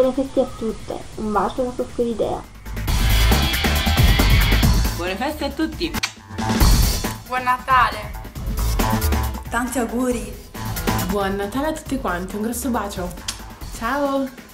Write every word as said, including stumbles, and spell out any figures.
Buone feste a tutte, un bacio da Coccolidea. Buone feste a tutti. Buon Natale. Tanti auguri. Buon Natale a tutti quanti, un grosso bacio. Ciao.